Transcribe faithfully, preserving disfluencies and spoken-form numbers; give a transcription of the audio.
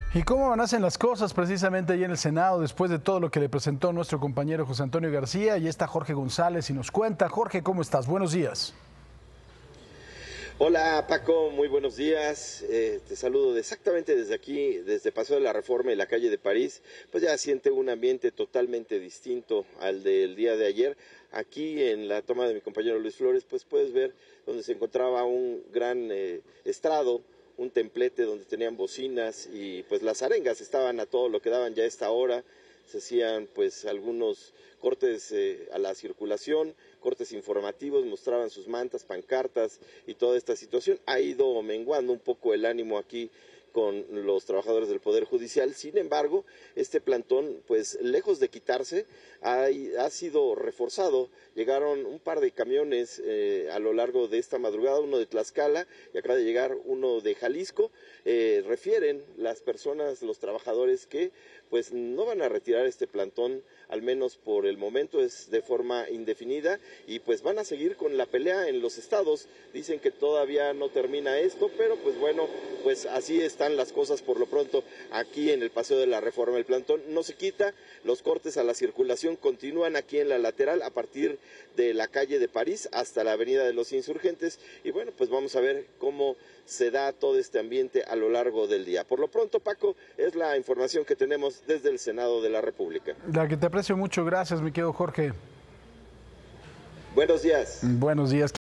¿Y cómo nacen las cosas precisamente ahí en el Senado después de todo lo que le presentó nuestro compañero José Antonio García? Y está Jorge González y nos cuenta. Jorge, ¿cómo estás? Buenos días. Hola Paco, muy buenos días. Eh, te saludo de exactamente desde aquí, desde Paseo de la Reforma y la calle de París. Pues ya siente un ambiente totalmente distinto al del día de ayer. Aquí en la toma de mi compañero Luis Flores, pues puedes ver donde se encontraba un gran eh, estrado, un templete donde tenían bocinas y pues las arengas estaban a todo lo que daban ya a esta hora. Se hacían pues algunos cortes eh, a la circulación, cortes informativos, mostraban sus mantas, pancartas y toda esta situación. Ha ido menguando un poco el ánimo aquí con los trabajadores del Poder Judicial. Sin embargo, este plantón, pues lejos de quitarse, ha, ha sido reforzado. Llegaron un par de camiones eh, a lo largo de esta madrugada, uno de Tlaxcala y acaba de llegar uno de Jalisco. Eh, refieren las personas, los trabajadores que pues no van a retirar este plantón, al menos por el momento, es de forma indefinida, y pues van a seguir con la pelea en los estados. Dicen que todavía no termina esto, pero pues bueno, pues así están las cosas por lo pronto aquí en el Paseo de la Reforma. El plantón no se quita, los cortes a la circulación continúan aquí en la lateral a partir de la calle de París hasta la avenida de los Insurgentes, y bueno, pues vamos a ver cómo se da todo este ambiente a lo largo del día. Por lo pronto, Paco, es la información que tenemos desde el Senado de la República. La que te aprecio mucho. Gracias, mi querido Jorge. Buenos días. Buenos días.